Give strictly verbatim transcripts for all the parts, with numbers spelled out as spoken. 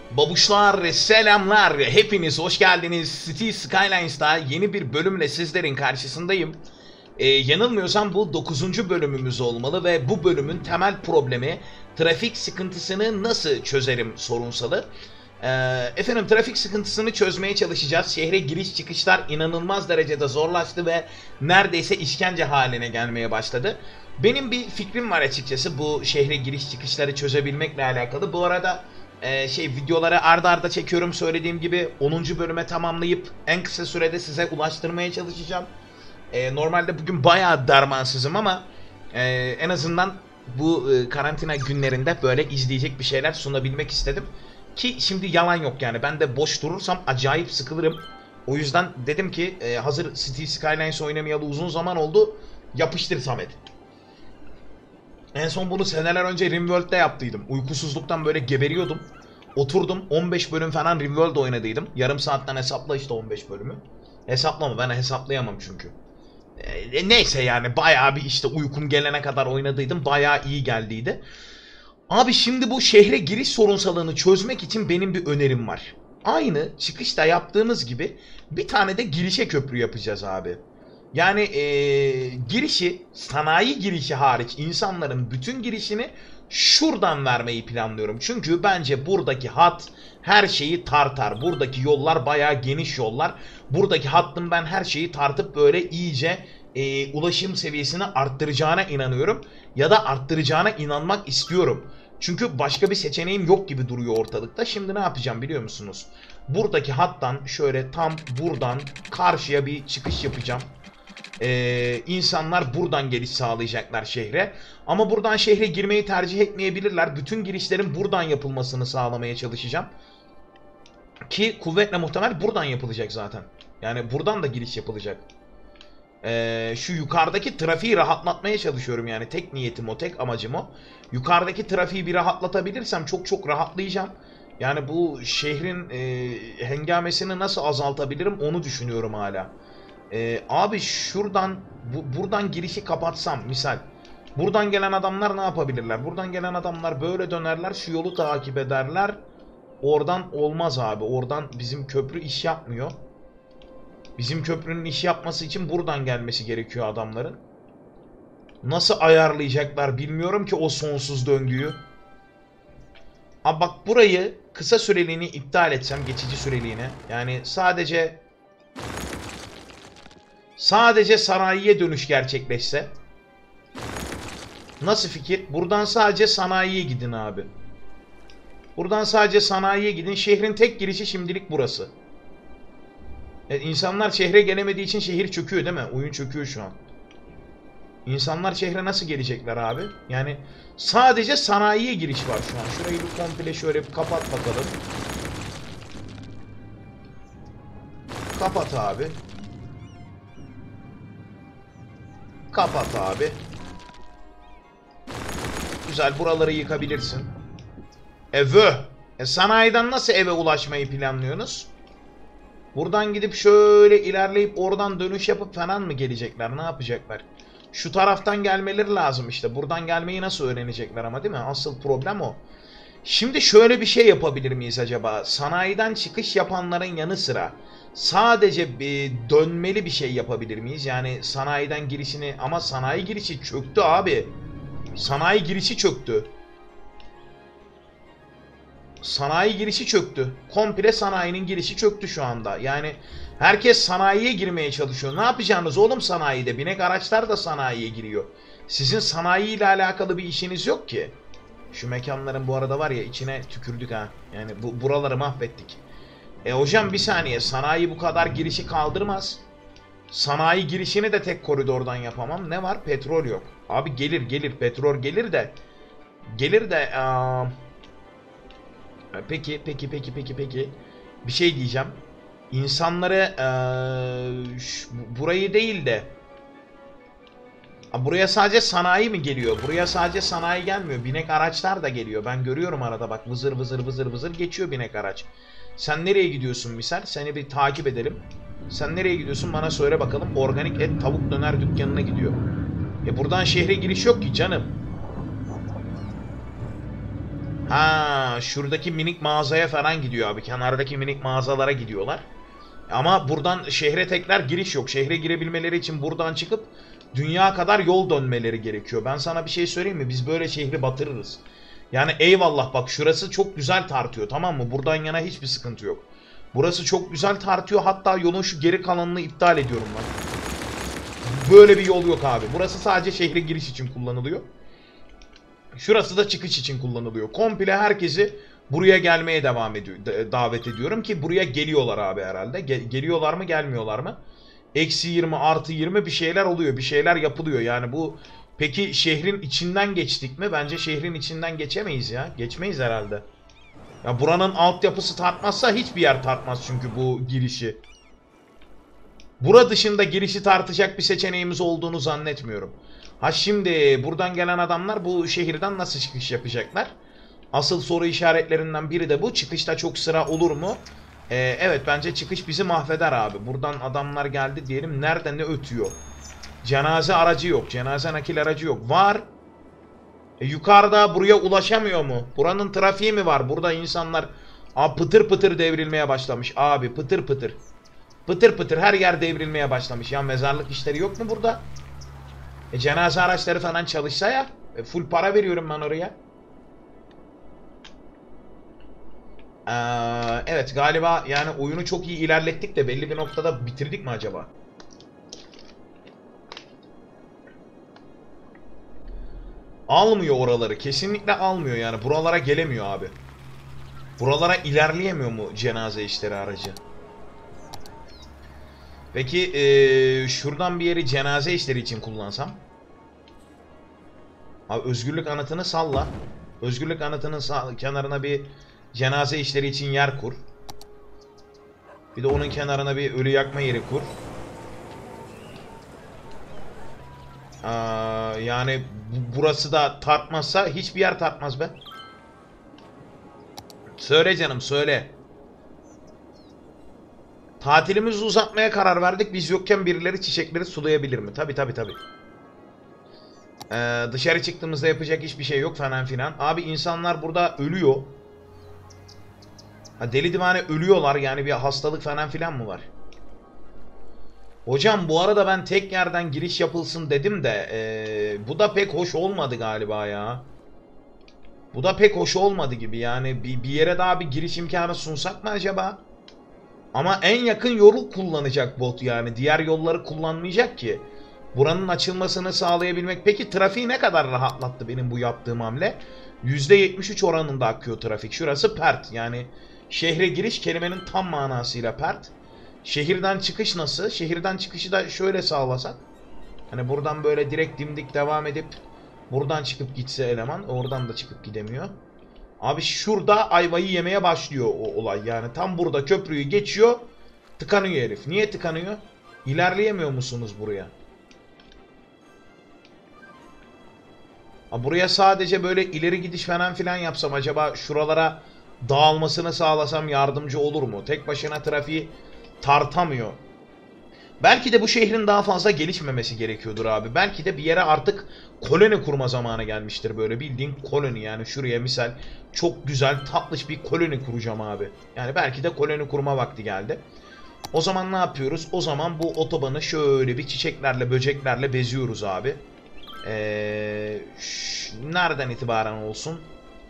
Babuşlar, selamlar. Hepiniz hoş geldiniz. City Skylines'ta yeni bir bölümle sizlerin karşısındayım. Ee, yanılmıyorsam bu dokuzuncu bölümümüz olmalı ve bu bölümün temel problemi trafik sıkıntısını nasıl çözerim sorunsalı. Ee, efendim trafik sıkıntısını çözmeye çalışacağız. Şehre giriş çıkışlar inanılmaz derecede zorlaştı ve neredeyse işkence haline gelmeye başladı. Benim bir fikrim var açıkçası bu şehre giriş çıkışları çözebilmekle alakalı. Bu arada e, şey videoları arda arda çekiyorum, söylediğim gibi onuncu bölüme tamamlayıp en kısa sürede size ulaştırmaya çalışacağım. E, normalde bugün bayağı dermansızım ama e, en azından bu e, karantina günlerinde böyle izleyecek bir şeyler sunabilmek istedim. Ki şimdi yalan yok yani, ben de boş durursam acayip sıkılırım. O yüzden dedim ki e, hazır City Skylines oynamayalı uzun zaman oldu, yapıştır Samet. En son bunu seneler önce Rimworld'de yaptıydım. Uykusuzluktan böyle geberiyordum. Oturdum on beş bölüm falan Rimworld oynadıydım. Yarım saatten hesapla işte on beş bölümü. Hesaplama, ben hesaplayamam çünkü. E, neyse yani bayağı bir işte uykum gelene kadar oynadıydım. Bayağı iyi geldiydi. Abi şimdi bu şehre giriş sorunsalını çözmek için benim bir önerim var. Aynı çıkışta yaptığımız gibi bir tane de girişe köprü yapacağız abi. Yani ee, girişi, sanayi girişi hariç insanların bütün girişini şuradan vermeyi planlıyorum. Çünkü bence buradaki hat her şeyi tartar. Buradaki yollar bayağı geniş yollar. Buradaki hattın ben her şeyi tartıp böyle iyice e, ulaşım seviyesini arttıracağına inanıyorum. Ya da arttıracağına inanmak istiyorum. Çünkü başka bir seçeneğim yok gibi duruyor ortalıkta. Şimdi ne yapacağım biliyor musunuz? Buradaki hattan şöyle tam buradan karşıya bir çıkış yapacağım. Ee, insanlar buradan geliş sağlayacaklar şehre. Ama buradan şehre girmeyi tercih etmeyebilirler. Bütün girişlerin buradan yapılmasını sağlamaya çalışacağım. Ki kuvvetle muhtemel buradan yapılacak zaten. Yani buradan da giriş yapılacak. Ee, şu yukarıdaki trafiği rahatlatmaya çalışıyorum yani. Tek niyetim o, tek amacım o. Yukarıdaki trafiği bir rahatlatabilirsem çok çok rahatlayacağım. Yani bu şehrin e, hengamesini nasıl azaltabilirim onu düşünüyorum hala. Ee, abi şuradan bu, buradan girişi kapatsam misal. Buradan gelen adamlar ne yapabilirler? Buradan gelen adamlar böyle dönerler, şu yolu takip ederler. Oradan olmaz abi. Oradan bizim köprü iş yapmıyor. Bizim köprünün iş yapması için buradan gelmesi gerekiyor adamların. Nasıl ayarlayacaklar bilmiyorum ki o sonsuz döngüyü. Abi bak, burayı kısa süreliğini iptal etsem, geçici süreliğine. Yani sadece Sadece sanayiye dönüş gerçekleşse. Nasıl fikir? Buradan sadece sanayiye gidin abi. Buradan sadece sanayiye gidin. Şehrin tek girişi şimdilik burası. Evet, insanlar şehre gelemediği için şehir çöküyor değil mi? Oyun çöküyor şu an. İnsanlar şehre nasıl gelecekler abi? Yani sadece sanayiye giriş var şu an. Şurayı bir komple şöyle bir kapat bakalım. Kapat abi. Kapat abi. Güzel, buraları yıkabilirsin. Eve. E, sanayiden nasıl eve ulaşmayı planlıyorsunuz? Buradan gidip şöyle ilerleyip oradan dönüş yapıp falan mı gelecekler? Ne yapacaklar? Şu taraftan gelmeleri lazım işte. Buradan gelmeyi nasıl öğrenecekler ama, değil mi? Asıl problem o. Şimdi şöyle bir şey yapabilir miyiz acaba? Sanayiden çıkış yapanların yanı sıra sadece bir dönmeli bir şey yapabilir miyiz? Yani sanayiden girişini, ama sanayi girişi çöktü abi. Sanayi girişi çöktü. Sanayi girişi çöktü. Komple sanayinin girişi çöktü şu anda. Yani herkes sanayiye girmeye çalışıyor. Ne yapacağınız oğlum sanayide? Binek araçlar da sanayiye giriyor. Sizin sanayi ile alakalı bir işiniz yok ki. Şu mekanların bu arada var ya, içine tükürdük ha. Yani bu buraları mahvettik. E hocam bir saniye, sanayi bu kadar girişi kaldırmaz. Sanayi girişini de tek koridordan yapamam. Ne var? Petrol yok. Abi gelir gelir, petrol gelir de. Gelir de. Aa... Peki peki peki peki peki. Bir şey diyeceğim. İnsanları ee, şu, burayı değil de. Buraya sadece sanayi mi geliyor? Buraya sadece sanayi gelmiyor. Binek araçlar da geliyor. Ben görüyorum arada bak, vızır vızır vızır vızır geçiyor binek araç. Sen nereye gidiyorsun misal? Seni bir takip edelim. Sen nereye gidiyorsun bana söyle bakalım. Organik et tavuk döner dükkanına gidiyor. E buradan şehre giriş yok ki canım. Ha, şuradaki minik mağazaya falan gidiyor abi. Kenardaki minik mağazalara gidiyorlar. Ama buradan şehre tekrar giriş yok. Şehre girebilmeleri için buradan çıkıp dünya kadar yol dönmeleri gerekiyor. Ben sana bir şey söyleyeyim mi? Biz böyle şehri batırırız. Yani eyvallah bak, şurası çok güzel tartıyor, tamam mı? Buradan yana hiçbir sıkıntı yok. Burası çok güzel tartıyor. Hatta yolun şu geri kalanını iptal ediyorum ben. Böyle bir yol yok abi. Burası sadece şehre giriş için kullanılıyor. Şurası da çıkış için kullanılıyor. Komple herkesi buraya gelmeye devam ediyor, davet ediyorum ki buraya geliyorlar abi herhalde. Gel geliyorlar mı, gelmiyorlar mı? Eksi yirmi artı yirmi bir şeyler oluyor. Bir şeyler yapılıyor. Yani bu, peki şehrin içinden geçtik mi? Bence şehrin içinden geçemeyiz ya. Geçmeyiz herhalde. Ya buranın altyapısı tartmazsa hiçbir yer tartmaz çünkü bu girişi. Bura dışında girişi tartacak bir seçeneğimiz olduğunu zannetmiyorum. Ha şimdi buradan gelen adamlar bu şehirden nasıl çıkış yapacaklar? Asıl soru işaretlerinden biri de bu. Çıkışta çok sıra olur mu? Ee, evet, bence çıkış bizi mahveder abi. Buradan adamlar geldi diyelim. Nerede ne ötüyor? Cenaze aracı yok. Cenaze nakil aracı yok. Var. E, yukarıda buraya ulaşamıyor mu? Buranın trafiği mi var? Burada insanlar Aa, pıtır pıtır devrilmeye başlamış. Abi pıtır pıtır. Pıtır pıtır her yer devrilmeye başlamış. Ya mezarlık işleri yok mu burada? E, cenaze araçları falan çalışsa ya. E, full para veriyorum ben oraya. Ee, evet galiba yani oyunu çok iyi ilerlettik de belli bir noktada bitirdik mi acaba? Almıyor oraları. Kesinlikle almıyor yani. Buralara gelemiyor abi. Buralara ilerleyemiyor mu cenaze işleri aracı? Peki ee, şuradan bir yeri cenaze işleri için kullansam? Abi özgürlük anıtını salla. Özgürlük anıtının sağ, kenarına bir cenaze işleri için yer kur. Bir de onun kenarına bir ölü yakma yeri kur. Aa, yani burası da tartmazsa hiçbir yer tartmaz be. Söyle canım, söyle. Tatilimizi uzatmaya karar verdik. Biz yokken birileri çiçekleri sulayabilir mi? Tabi tabi tabi. Ee, dışarı çıktığımızda yapacak hiçbir şey yok falan filan. Abi insanlar burada ölüyor. Ha, deli divane ölüyorlar yani, bir hastalık falan filan mı var? Hocam bu arada ben tek yerden giriş yapılsın dedim de ee, bu da pek hoş olmadı galiba ya. Bu da pek hoş olmadı gibi yani, bir, bir yere daha bir giriş imkanı sunsak mı acaba? Ama en yakın yolu kullanacak bot yani, diğer yolları kullanmayacak ki. Buranın açılmasını sağlayabilmek. Peki trafiği ne kadar rahatlattı benim bu yaptığım hamle? yüzde yetmiş üç oranında akıyor trafik. Şurası pert yani, şehre giriş kelimenin tam manasıyla pert. Şehirden çıkış nasıl? Şehirden çıkışı da şöyle sağlasak. Hani buradan böyle direkt dimdik devam edip buradan çıkıp gitse eleman, oradan da çıkıp gidemiyor. Abi şurada ayvayı yemeye başlıyor o olay yani, tam burada köprüyü geçiyor, tıkanıyor herif. Niye tıkanıyor? İlerleyemiyor musunuz buraya? Ha, buraya sadece böyle ileri gidiş falan filan yapsam acaba, şuralara dağılmasını sağlasam yardımcı olur mu? Tek başına trafiği tartamıyor. Belki de bu şehrin daha fazla gelişmemesi gerekiyordur abi. Belki de bir yere artık koloni kurma zamanı gelmiştir, böyle bildiğin koloni yani. Şuraya misal çok güzel tatlış bir koloni kuracağım abi. Yani belki de koloni kurma vakti geldi. O zaman ne yapıyoruz? O zaman bu otobanı şöyle bir çiçeklerle, böceklerle beziyoruz abi. Ee, nereden itibaren olsun?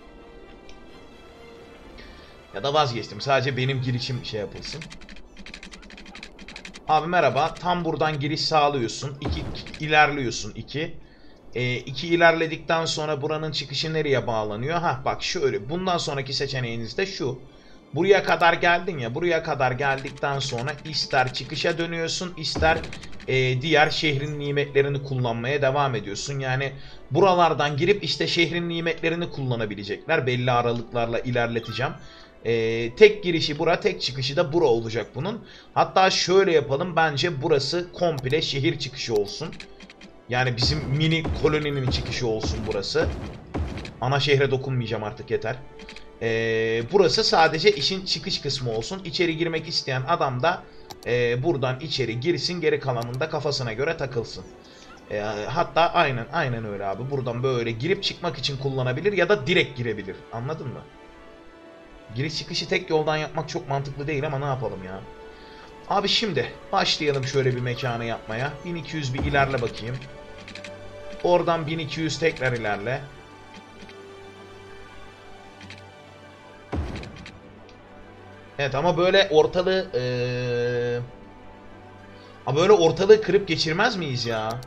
Ya da vazgeçtim. Sadece benim girişim şey yapılsın. Abi merhaba. Tam buradan giriş sağlıyorsun. İki, ilerliyorsun. iki. E, iki ilerledikten sonra buranın çıkışı nereye bağlanıyor? Hah bak şöyle. Bundan sonraki seçeneğiniz de şu. Buraya kadar geldin ya. Buraya kadar geldikten sonra ister çıkışa dönüyorsun, ister e, diğer şehrin nimetlerini kullanmaya devam ediyorsun. Yani buralardan girip işte şehrin nimetlerini kullanabilecekler. Belli aralıklarla ilerleteceğim. Ee, tek girişi bura, tek çıkışı da bura olacak bunun. Hatta şöyle yapalım, bence burası komple şehir çıkışı olsun. Yani bizim mini koloninin çıkışı olsun burası. Ana şehre dokunmayacağım artık, yeter. Ee, burası sadece işin çıkış kısmı olsun. İçeri girmek isteyen adam da e, buradan içeri girsin, geri kalanında kafasına göre takılsın. E, hatta aynen aynen öyle abi. Buradan böyle girip çıkmak için kullanabilir ya da direkt girebilir. Anladın mı? Giriş çıkışı tek yoldan yapmak çok mantıklı değil ama ne yapalım ya. Abi şimdi başlayalım şöyle bir mekanı yapmaya. bin iki yüz bir ilerle bakayım. Oradan bin iki yüz tekrar ilerle. Evet ama böyle ortalığı ee... ama böyle ortalığı kırıp geçirmez miyiz ya?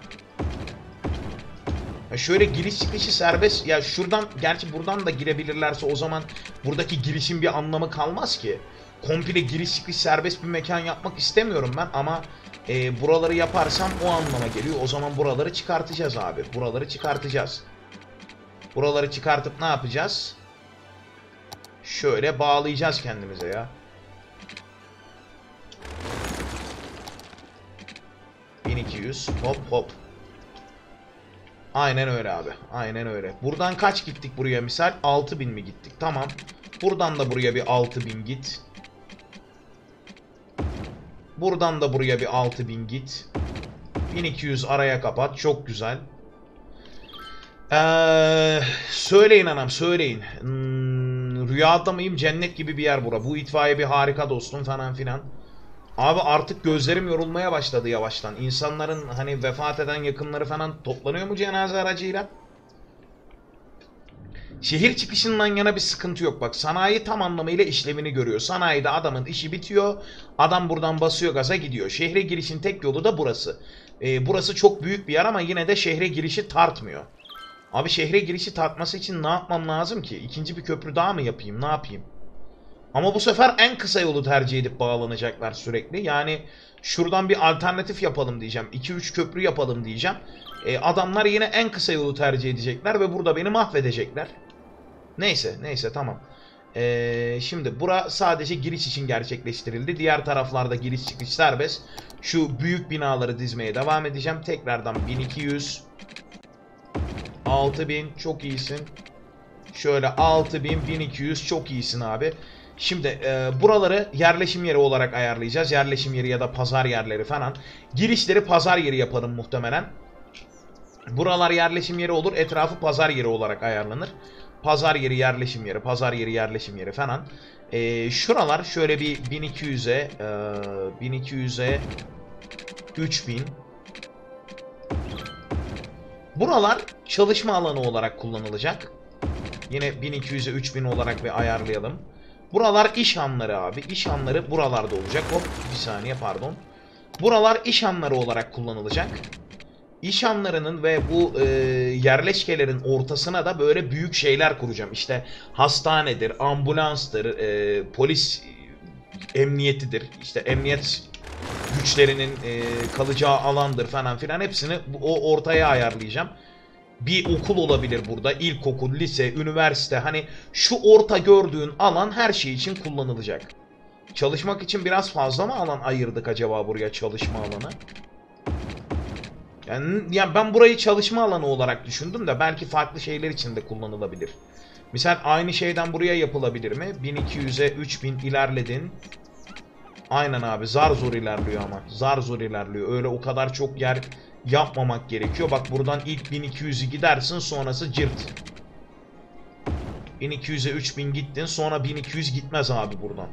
Ya şöyle giriş çıkışı serbest. Ya şuradan, gerçi buradan da girebilirlerse o zaman buradaki girişin bir anlamı kalmaz ki. Komple giriş çıkış serbest bir mekan yapmak istemiyorum ben ama e, buraları yaparsam o anlama geliyor. O zaman buraları çıkartacağız abi. Buraları çıkartacağız. Buraları çıkartıp ne yapacağız? Şöyle bağlayacağız kendimize ya. bin iki yüz hop hop. Aynen öyle abi. Aynen öyle. Buradan kaç gittik buraya misal? altı bin mi gittik? Tamam. Buradan da buraya bir altı bin git. Buradan da buraya bir altı bin git. bin iki yüz araya kapat. Çok güzel. Ee, söyleyin anam söyleyin. Hmm, rüyada mıyım? Cennet gibi bir yer bura. Bu itfaiye bir harika dostum falan filan. Abi artık gözlerim yorulmaya başladı yavaştan. İnsanların hani vefat eden yakınları falan toplanıyor mu cenaze aracıyla? Şehir çıkışından yana bir sıkıntı yok. Bak sanayi tam anlamıyla işlevini görüyor. Sanayide adamın işi bitiyor. Adam buradan basıyor gaza gidiyor. Şehre girişin tek yolu da burası. Ee, burası çok büyük bir yer ama yine de şehre girişi tartmıyor. Abi şehre girişi tartması için ne yapmam lazım ki? İkinci bir köprü daha mı yapayım? Ne yapayım? Ama bu sefer en kısa yolu tercih edip bağlanacaklar sürekli. Yani şuradan bir alternatif yapalım diyeceğim. iki üç köprü yapalım diyeceğim. Ee, adamlar yine en kısa yolu tercih edecekler ve burada beni mahvedecekler. Neyse, neyse tamam. Ee, şimdi bura sadece giriş için gerçekleştirildi. Diğer taraflarda giriş çıkış serbest. Şu büyük binaları dizmeye devam edeceğim. Tekrardan bin iki yüz. altı bin çok iyisin. Şöyle altı bin, bin iki yüz çok iyisin abi. Şimdi e, buraları yerleşim yeri olarak ayarlayacağız. Yerleşim yeri ya da pazar yerleri falan. Girişleri pazar yeri yapalım muhtemelen. Buralar yerleşim yeri olur. Etrafı pazar yeri olarak ayarlanır. Pazar yeri, yerleşim yeri, pazar yeri, yerleşim yeri falan. E, şuralar şöyle bir bin iki yüze, e, bin iki yüze, üç bin. Buralar çalışma alanı olarak kullanılacak. Yine bin iki yüze, üç bin olarak bir ayarlayalım. Buralar iş hanları abi. İş hanları buralarda olacak. Hop bir saniye pardon. Buralar iş hanları olarak kullanılacak. İş hanlarının ve bu e, yerleşkelerin ortasına da böyle büyük şeyler kuracağım. İşte hastanedir, ambulanstır, e, polis emniyetidir. İşte emniyet güçlerinin e, kalacağı alandır falan filan. Hepsini o ortaya ayarlayacağım. Bir okul olabilir burada. İlkokul, lise, üniversite. Hani şu orta gördüğün alan her şey için kullanılacak. Çalışmak için biraz fazla mı alan ayırdık acaba buraya, çalışma alanı? Yani, yani ben burayı çalışma alanı olarak düşündüm de belki farklı şeyler için de kullanılabilir. Misal aynı şeyden buraya yapılabilir mi? bin iki yüze, üç bin ilerledin. Aynen abi, zar zor ilerliyor ama. Zar zor ilerliyor. Öyle o kadar çok yer yapmamak gerekiyor. Bak buradan ilk bin iki yüzü gidersin, sonrası cırt. bin iki yüze, üç bin gittin, sonra bin iki yüz gitmez abi buradan.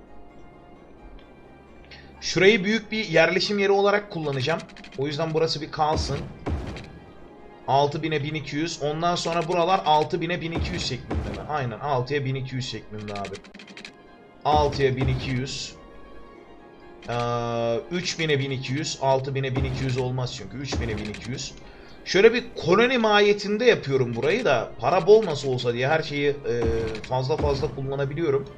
Şurayı büyük bir yerleşim yeri olarak kullanacağım. O yüzden burası bir kalsın. altı bine bin iki yüz. Ondan sonra buralar altı bine bin iki yüz şeklinde mi? Aynen, altıya bin iki yüz şeklinde abi. altıya bin iki yüz. Ee, üç bine bin iki yüz. altı bine bin iki yüz olmaz çünkü. üç bine bin iki yüz. Şöyle bir koloni mahiyetinde yapıyorum burayı da. Para bol nasıl olsa diye her şeyi e, fazla fazla kullanabiliyorum.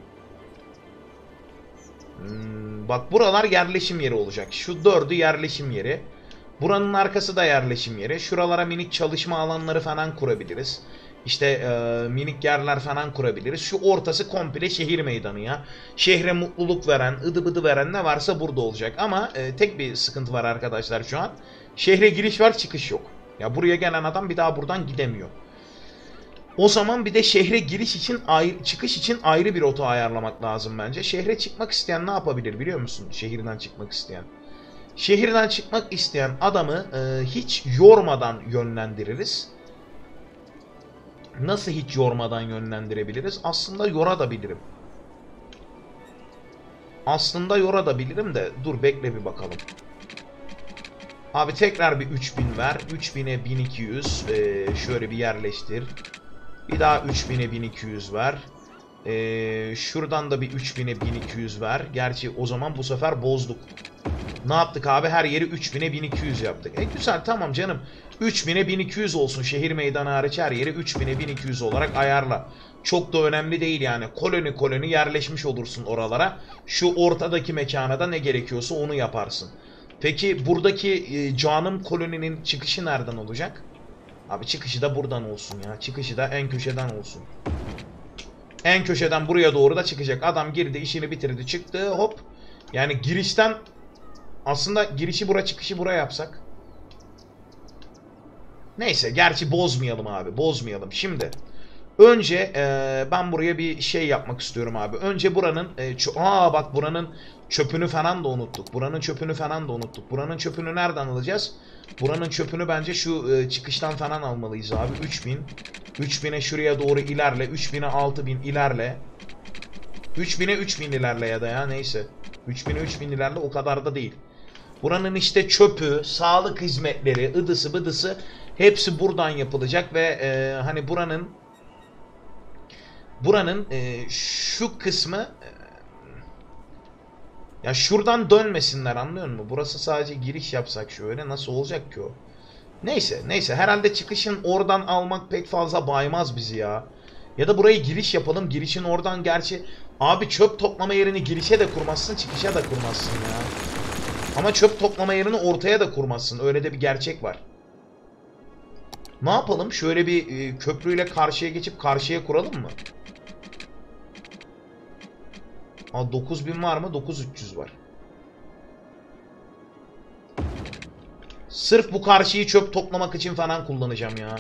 Hmm, bak buralar yerleşim yeri olacak. Şu dördü yerleşim yeri. Buranın arkası da yerleşim yeri. Şuralara minik çalışma alanları falan kurabiliriz. İşte e, minik yerler falan kurabiliriz. Şu ortası komple şehir meydanı ya. Şehre mutluluk veren, ıdı bıdı veren ne varsa burada olacak. Ama e, tek bir sıkıntı var arkadaşlar şu an. Şehre giriş var, çıkış yok. Ya buraya gelen adam bir daha buradan gidemiyor. O zaman bir de şehre giriş için ayrı, çıkış için ayrı bir rota ayarlamak lazım bence. Şehre çıkmak isteyen ne yapabilir biliyor musun? Şehirden çıkmak isteyen. Şehirden çıkmak isteyen adamı e, hiç yormadan yönlendiririz. Nasıl hiç yormadan yönlendirebiliriz? Aslında yorabilirim. Aslında yorabilirim de dur bekle bir bakalım. Abi tekrar bir üç bin ver. üç bine bin iki yüz. Ee, şöyle bir yerleştir. Bir daha üç bine bin iki yüz ver. Ee, şuradan da bir üç bine bin iki yüz ver. Gerçi o zaman bu sefer bozduk. Ne yaptık abi? Her yeri üç bine bin iki yüz yaptık. E güzel, tamam canım. üç bine bin iki yüz olsun. Şehir meydanı hariç her yeri üç bine bin iki yüz olarak ayarla. Çok da önemli değil yani. Koloni koloni yerleşmiş olursun oralara. Şu ortadaki mekana da ne gerekiyorsa onu yaparsın. Peki buradaki e, canım koloninin çıkışı nereden olacak? Abi çıkışı da buradan olsun ya. Çıkışı da en köşeden olsun. En köşeden buraya doğru da çıkacak. Adam girdi, işini bitirdi, çıktı, hop. Yani girişten aslında girişi bura, çıkışı buraya yapsak. Neyse, gerçi bozmayalım abi. Bozmayalım. Şimdi önce e, ben buraya bir şey yapmak istiyorum abi. Önce buranın e, aa bak buranın çöpünü falan da unuttuk. Buranın çöpünü falan da unuttuk. Buranın çöpünü nereden alacağız? Buranın çöpünü bence şu e, çıkıştan falan almalıyız abi. üç bin. üç bine şuraya doğru ilerle. üç bine altı bin ilerle. üç bine üç bin ilerle ya da ya neyse. üç bine üç bin ilerle, o kadar da değil. Buranın işte çöpü, sağlık hizmetleri, ıdısı bıdısı hepsi buradan yapılacak ve e, hani buranın buranın e, şu kısmı e, ya şuradan dönmesinler, anlıyor musun? Burası sadece giriş yapsak şöyle, nasıl olacak ki o? Neyse neyse, herhalde çıkışın oradan almak pek fazla baymaz bizi ya. Ya da burayı giriş yapalım, girişin oradan, gerçi abi çöp toplama yerini girişe de kurmazsın, çıkışa da kurmazsın ya. Ama çöp toplama yerini ortaya da kurmazsın. Öyle de bir gerçek var. Ne yapalım? Şöyle bir e, köprüyle karşıya geçip karşıya kuralım mı? Aa, dokuz bin var mı? dokuz bin üç yüz var. Sırf bu karşıyı çöp toplamak için falan kullanacağım ya.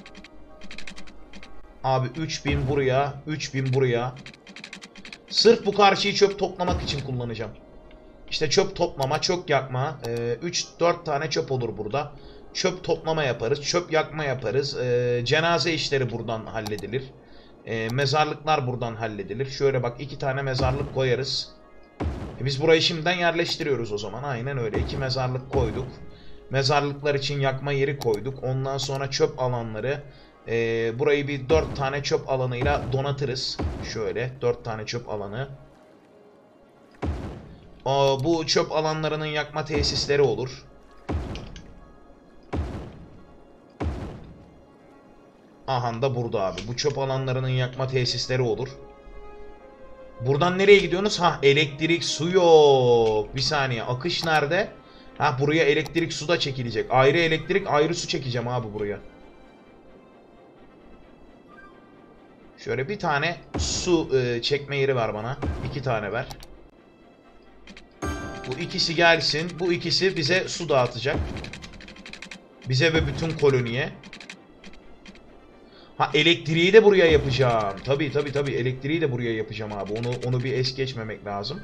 Abi üç bin buraya, üç bin buraya. Sırf bu karşıyı çöp toplamak için kullanacağım. İşte çöp toplama, çöp yakma. üç dört tane çöp olur burada. Çöp toplama yaparız, çöp yakma yaparız. E, cenaze işleri buradan halledilir. E, mezarlıklar buradan halledilir. Şöyle bak, iki tane mezarlık koyarız. E, biz burayı şimdiden yerleştiriyoruz o zaman. Aynen öyle. İki mezarlık koyduk. Mezarlıklar için yakma yeri koyduk. Ondan sonra çöp alanları. E, burayı bir dört tane çöp alanıyla donatırız. Şöyle dört tane çöp alanı. O, bu çöp alanlarının yakma tesisleri olur. Aha da burada abi. Bu çöp alanlarının yakma tesisleri olur. Buradan nereye gidiyorsunuz? Ha, elektrik, su yok. Bir saniye. Akış nerede? Ha, buraya elektrik, su da çekilecek. Ayrı elektrik, ayrı su çekeceğim abi buraya. Şöyle bir tane su e, çekme yeri ver bana. İki tane ver. Bu ikisi gelsin. Bu ikisi bize su dağıtacak. Bize ve bütün koloniye. Ha, elektriği de buraya yapacağım. Tabii tabii tabii, elektriği de buraya yapacağım abi. Onu onu bir es geçmemek lazım.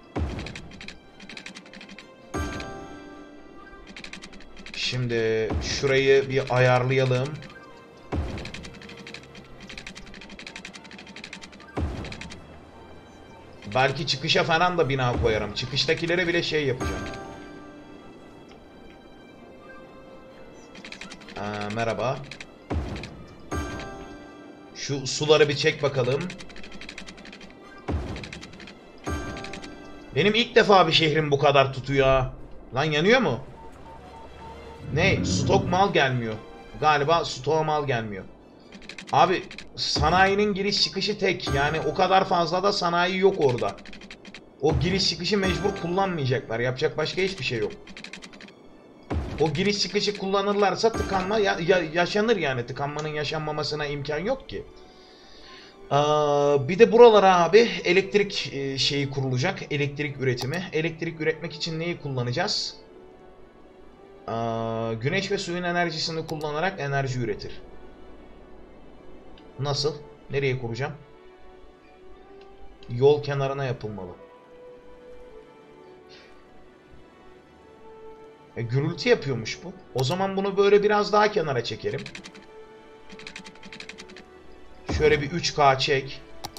Şimdi şurayı bir ayarlayalım. Belki çıkışa falan da bina koyarım. Çıkıştakilere bile şey yapacağım. Aa, merhaba. Şu suları bir çek bakalım. Benim ilk defa bir şehrim bu kadar tutuyor. Lan yanıyor mu? Ne? Stok mal gelmiyor. Galiba stok mal gelmiyor. Abi sanayinin giriş çıkışı tek. Yani o kadar fazla da sanayi yok orada. O giriş çıkışı mecbur kullanmayacaklar. Yapacak başka hiçbir şey yok. O giriş çıkışı kullanırlarsa tıkanma ya, ya, yaşanır yani. Tıkanmanın yaşanmamasına imkan yok ki. Aa, bir de buralara abi elektrik e, şeyi kurulacak. Elektrik üretimi. Elektrik üretmek için neyi kullanacağız? Aa, güneş ve suyun enerjisini kullanarak enerji üretir. Nasıl? Nereye kuracağım? Yol kenarına yapılmalı. E, gürültü yapıyormuş bu. O zaman bunu böyle biraz daha kenara çekerim. Şöyle bir üç K çek.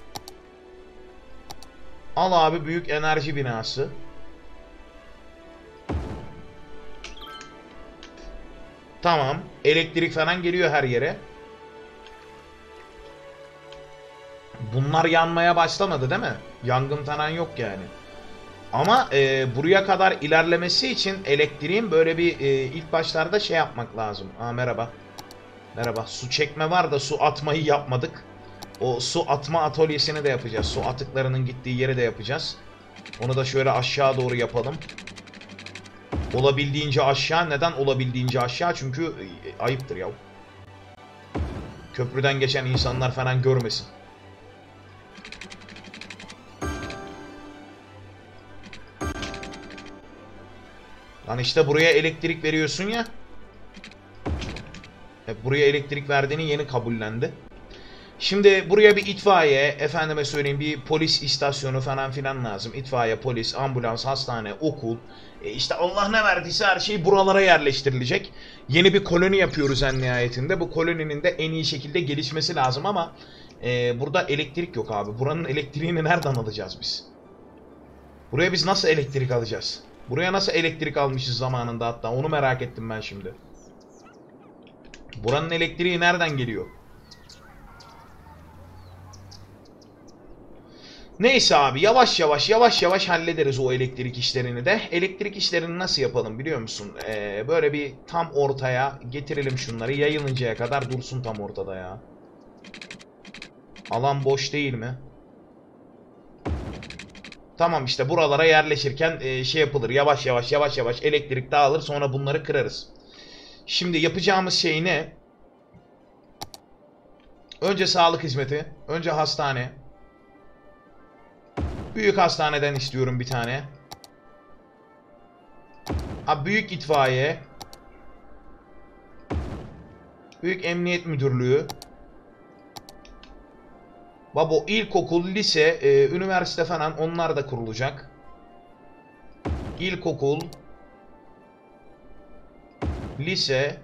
Al abi büyük enerji binası. Tamam. Elektrik falan geliyor her yere. Bunlar yanmaya başlamadı değil mi? Yangın falan yok yani. Ama e, buraya kadar ilerlemesi için elektriğin böyle bir e, ilk başlarda şey yapmak lazım. Aa, merhaba. Merhaba. Su çekme var da su atmayı yapmadık. O su atma atölyesini de yapacağız. Su atıklarının gittiği yeri de yapacağız. Onu da şöyle aşağı doğru yapalım. Olabildiğince aşağı. Neden olabildiğince aşağı? Çünkü e, ayıptır ya. Köprüden geçen insanlar falan görmesin. Lan işte buraya elektrik veriyorsun ya. Hep buraya elektrik verdiğini yeni kabullendi. Şimdi buraya bir itfaiye, efendime söyleyeyim bir polis istasyonu falan filan lazım. İtfaiye, polis, ambulans, hastane, okul. E işte Allah ne verdiyse her şey buralara yerleştirilecek. Yeni bir koloni yapıyoruz en nihayetinde. Bu koloninin de en iyi şekilde gelişmesi lazım ama e, burada elektrik yok abi. Buranın elektriğini nereden alacağız biz? Buraya biz nasıl elektrik alacağız? Buraya nasıl elektrik almışız zamanında hatta onu merak ettim ben şimdi. Buranın elektriği nereden geliyor? Neyse abi yavaş yavaş yavaş yavaş hallederiz o elektrik işlerini de. Elektrik işlerini nasıl yapalım biliyor musun? Ee, böyle bir tam ortaya getirelim şunları. Yayılıncaya kadar dursun tam ortada ya. Alan boş değil mi? Tamam işte buralara yerleşirken e, şey yapılır. Yavaş yavaş yavaş yavaş elektrik dağılır sonra bunları kırarız. Şimdi yapacağımız şey ne? Önce sağlık hizmeti. Önce hastane. Büyük hastaneden istiyorum bir tane. Ha, büyük itfaiye. Büyük emniyet müdürlüğü. Babo ilkokul, lise, e, üniversite falan onlar da kurulacak. İlkokul. Lise.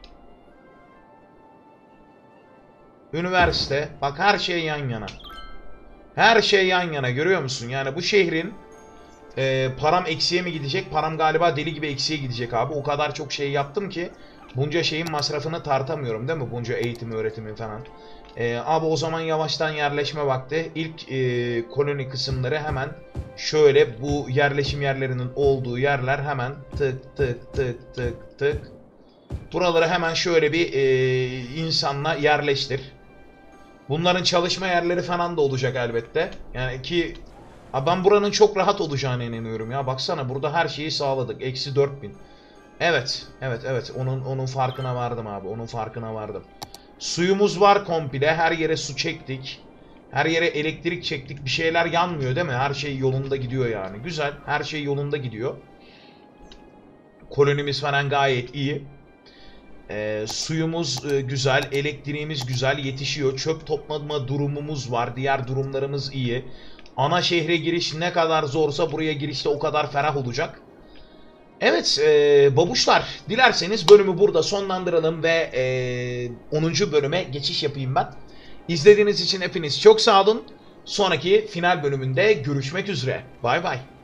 Üniversite. Bak her şey yan yana. Her şey yan yana görüyor musun? Yani bu şehrin e, param eksiye mi gidecek? Param galiba deli gibi eksiye gidecek abi. O kadar çok şey yaptım ki bunca şeyin masrafını tartamıyorum değil mi? Bunca eğitim, öğretimin falan. E, abi o zaman yavaştan yerleşme vakti. İlk e, koloni kısımları hemen şöyle bu yerleşim yerlerinin olduğu yerler hemen tık tık tık tık tık. Buraları hemen şöyle bir e, insanla yerleştir. Bunların çalışma yerleri falan da olacak elbette. Yani ki ben buranın çok rahat olacağına inanıyorum ya. Baksana burada her şeyi sağladık. Eksi dört bin. Evet. Evet evet. Onun, onun farkına vardım abi. Onun farkına vardım. Suyumuz var komple. Her yere su çektik. Her yere elektrik çektik. Bir şeyler yanmıyor değil mi? Her şey yolunda gidiyor yani. Güzel. Her şey yolunda gidiyor. Kolonimiz falan gayet iyi. E, suyumuz e, güzel, elektriğimiz güzel, yetişiyor. Çöp toplama durumumuz var, diğer durumlarımız iyi. Ana şehre giriş ne kadar zorsa buraya girişte o kadar ferah olacak. Evet e, babuşlar, dilerseniz bölümü burada sonlandıralım ve e, onuncu bölüme geçiş yapayım ben. İzlediğiniz için hepiniz çok sağ olun. Sonraki final bölümünde görüşmek üzere. Bay bay.